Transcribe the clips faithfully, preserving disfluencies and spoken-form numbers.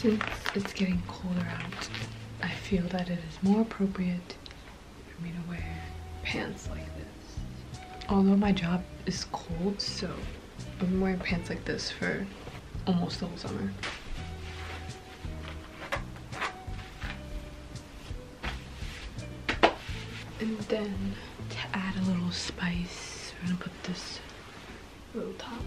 since it's getting colder out, I feel that it is more appropriate for me to wear pants like this. Although my job is cold, so I'm wearing pants like this for almost the whole summer. And then to add a little spice, we're gonna put this little top.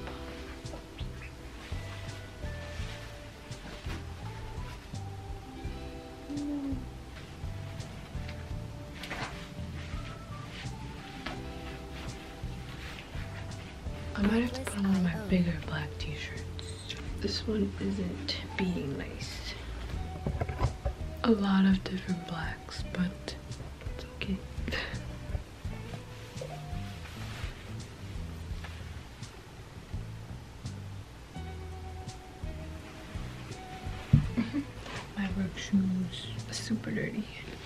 I might have to put on one of my bigger black t-shirts. This one isn't being nice. A lot of different blacks, but it's okay. My work shoes are super dirty.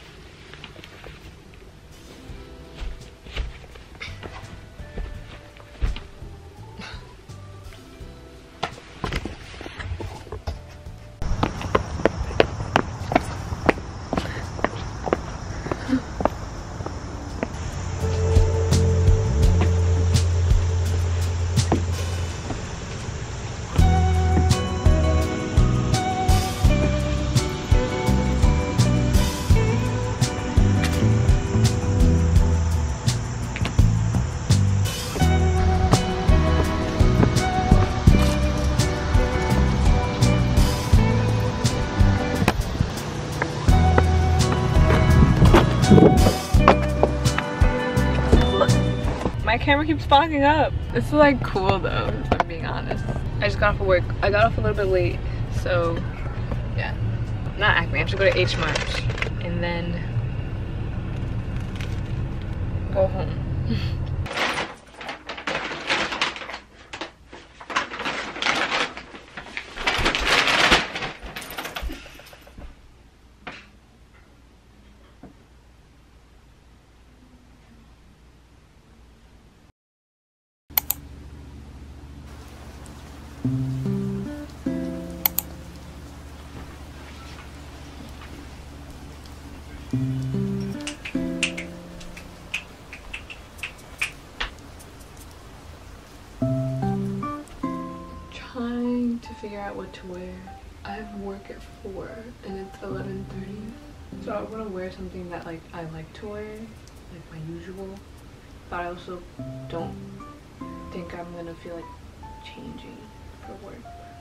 My camera keeps fogging up. This is like cool though, if I'm being honest. I just got off of work. I got off a little bit late, so yeah. Not Acme, I have to go to H March and then go home. Trying to figure out what to wear. I have work at four and it's eleven thirty, so I want to wear something that like I like to wear, like my usual, but I also don't think I'm gonna feel like changing for work.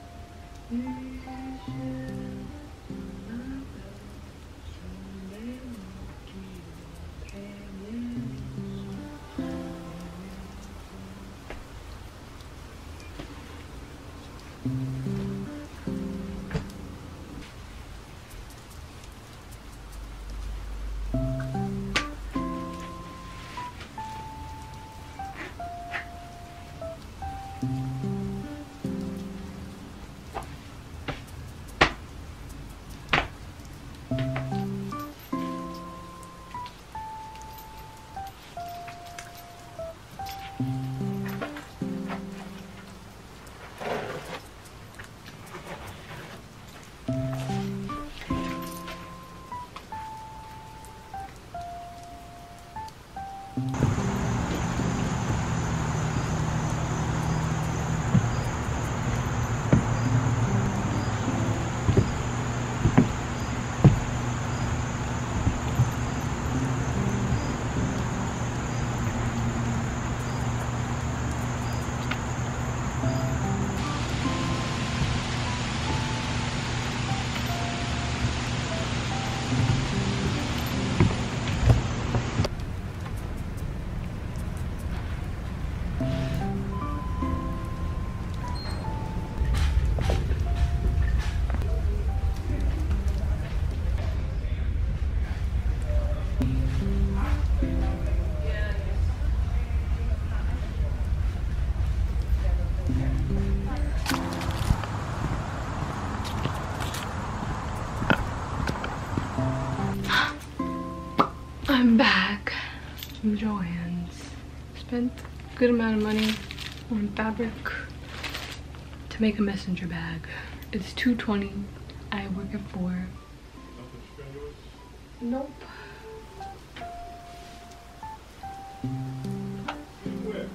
I'm back from Joann's. Spent a good amount of money on fabric to make a messenger bag. It's two twenty. I work work at four. Nothing strenuous? Nope. Where?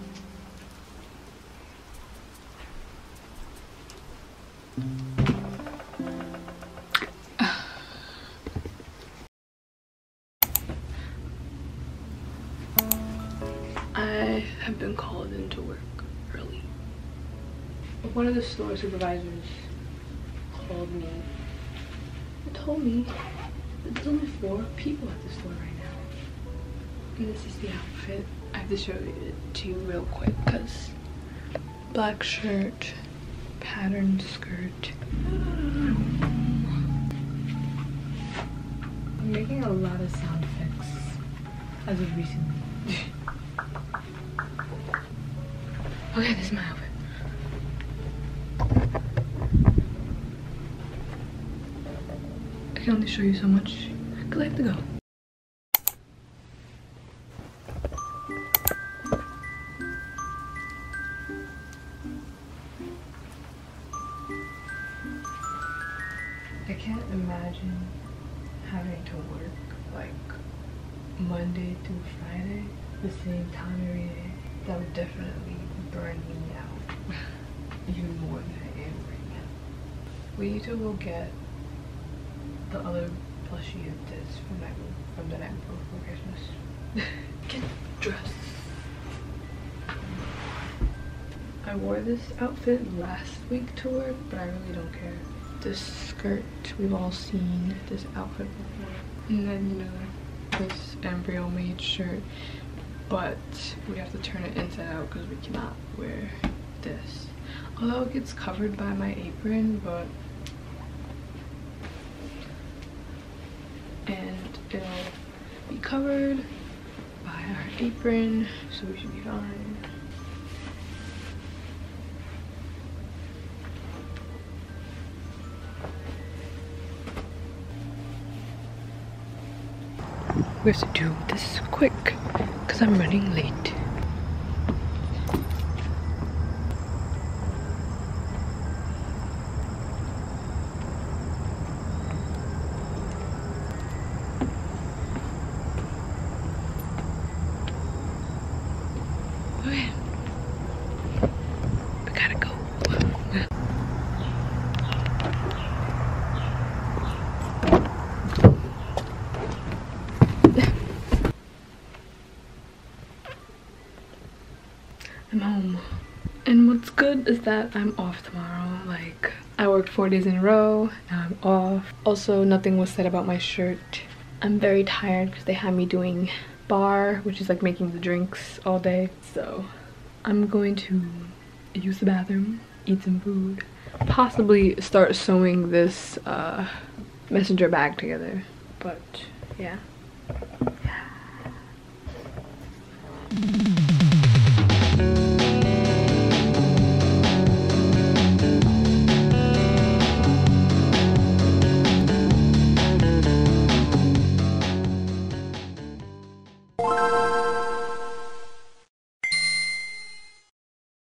I have been called into work early. One of the store supervisors called me and told me that there's only four people at the store right now. And this is the outfit. I have to show it to you real quick because black shirt, patterned skirt. I'm making a lot of sound effects as of recently. Okay, this is my outfit. I can only show you so much because I have to go. I can't imagine having to work like Monday through Friday, the same time every day. That would definitely burn me out even more than I am right now. We need to go get the other plushie of this from that from the night before for Christmas. Get dressed. I wore this outfit last week to work, but I really don't care. This skirt, we've all seen this outfit before. And then, you know, this embryo made shirt, but we have to turn it inside out because we cannot wear this. Although it gets covered by my apron, but and it'll be covered by our apron, so we should be fine. We have to do this quick because I'm running late. Okay. We gotta go. I'm home. And what's good is that I'm off tomorrow. Like, I worked four days in a row, now I'm off. Also, nothing was said about my shirt. I'm very tired because they had me doing bar, which is like making the drinks all day. So I'm going to use the bathroom, eat some food, possibly start sewing this uh, messenger bag together. But yeah.